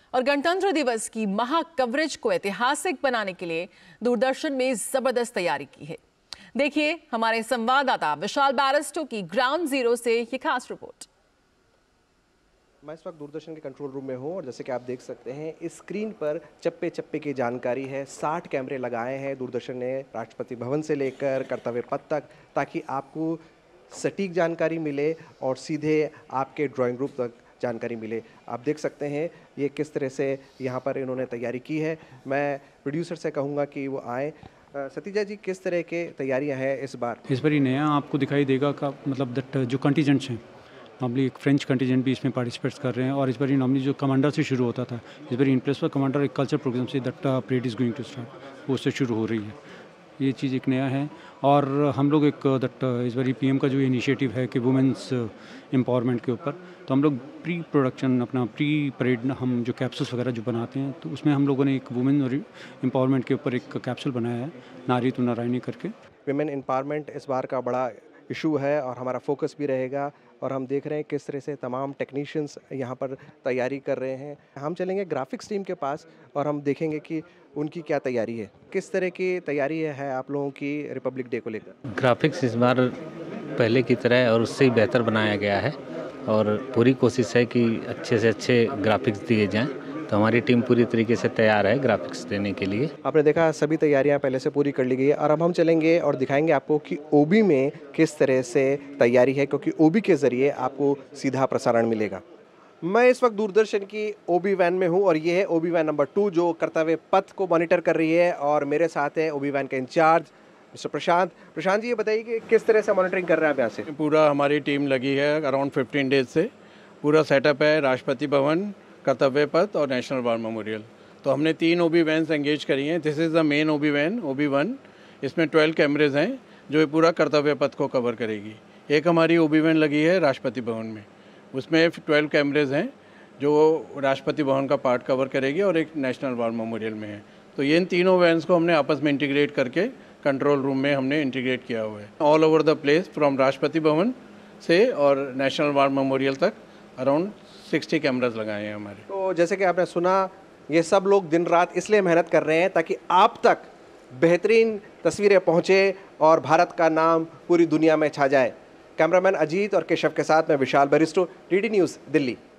और गणतंत्र दिवस की महा कवरेज को ऐतिहासिक बनाने के लिए दूरदर्शन में जबरदस्त तैयारी की है। देखिए हमारे संवाददाता विशाल बैरिस्टो की ग्राउंड जीरो से ये खास रिपोर्ट। मैं इस वक्त दूरदर्शन के कंट्रोल रूम में हूं और जैसे कि आप देख सकते हैं इस स्क्रीन पर चप्पे चप्पे की जानकारी है। 60 कैमरे लगाए हैं दूरदर्शन ने राष्ट्रपति भवन से लेकर कर्तव्य पथ तक, ताकि आपको सटीक जानकारी मिले और सीधे आपके ड्राइंग रूम तक जानकारी मिले। आप देख सकते हैं ये किस तरह से यहाँ पर इन्होंने तैयारी की है। मैं प्रोड्यूसर से कहूँगा कि वो आए। सतीजा जी, किस तरह के तैयारियाँ हैं इस बार? इस बार ही नया आपको दिखाई देगा का मतलब दैट जो कंटीजेंट्स हैं, नॉर्मली एक फ्रेंच कंटीजेंट भी इसमें पार्टिसिपेट्स कर रहे हैं। और इस बार नॉर्मली जो कमांडर से शुरू होता था, इस बार इंप्रेस पर कमांडर एक कल्चर प्रोग्राम से that parade is going to start, वो उससे शुरू हो रही है। ये चीज़ एक नया है। और हम लोग एक दैट इस बार पीएम का जो इनिशिएटिव है कि वुमेंस एम्पावरमेंट के ऊपर, तो हम लोग प्री प्रोडक्शन अपना प्री परेड हम जो कैप्सूल्स वगैरह जो बनाते हैं, तो उसमें हम लोगों ने एक वुमेन और एम्पावरमेंट के ऊपर एक कैप्सूल बनाया है, नारी तू नारायणी करके। विमेन एम्पावरमेंट इस बार का बड़ा इशू है और हमारा फोकस भी रहेगा। और हम देख रहे हैं किस तरह से तमाम टेक्नीशियंस यहाँ पर तैयारी कर रहे हैं। हम चलेंगे ग्राफिक्स टीम के पास और हम देखेंगे कि उनकी क्या तैयारी है, किस तरह की तैयारी है आप लोगों की रिपब्लिक डे को लेकर। ग्राफिक्स इस बार पहले की तरह और उससे ही बेहतर बनाया गया है और पूरी कोशिश है कि अच्छे से अच्छे ग्राफिक्स दिए जाएं। तो हमारी टीम पूरी तरीके से तैयार है ग्राफिक्स देने के लिए। आपने देखा सभी तैयारियां पहले से पूरी कर ली गई है और अब हम चलेंगे और दिखाएंगे आपको कि ओबी में किस तरह से तैयारी है, क्योंकि ओबी के ज़रिए आपको सीधा प्रसारण मिलेगा। मैं इस वक्त दूरदर्शन की ओबी वैन में हूं और ये है ओबी वैन नंबर 2 जो कर्तव्य पथ को मॉनिटर कर रही है। और मेरे साथ है ओबी वैन के इंचार्ज मिस्टर प्रशांत। प्रशांत जी, ये बताइए कि किस तरह से मॉनिटरिंग कर रहे हैं आप यहाँ से? पूरा हमारी टीम लगी है अराउंड 15 डेज से। पूरा सेटअप है राष्ट्रपति भवन, कर्तव्य पथ और नेशनल वार मेमोरियल। तो हमने 3 ओबी वैन्स एंगेज करी हैं। This is the main OB van, OB 1। इसमें 12 कैमरेज हैं जो पूरा कर्तव्य पथ को कवर करेगी। एक हमारी ओबी वैन लगी है राष्ट्रपति भवन में, उसमें 12 कैमरेज हैं जो राष्ट्रपति भवन का पार्ट कवर करेगी और एक नेशनल वार मेमोरियल में है। तो ये इन तीनों वैन्स को हमने आपस में इंटीग्रेट करके कंट्रोल रूम में हमने इंटीग्रेट किया हुआ है। All over the place from Rashtrapati Bhavan से और नेशनल वार मेमोरियल तक अराउंड 60 कैमरास लगाए हैं हमारे। तो जैसे कि आपने सुना, ये सब लोग दिन रात इसलिए मेहनत कर रहे हैं ताकि आप तक बेहतरीन तस्वीरें पहुंचे और भारत का नाम पूरी दुनिया में छा जाए। कैमरामैन अजीत और केशव के साथ मैं विशाल बैरिस्टो, डीडी न्यूज़, दिल्ली।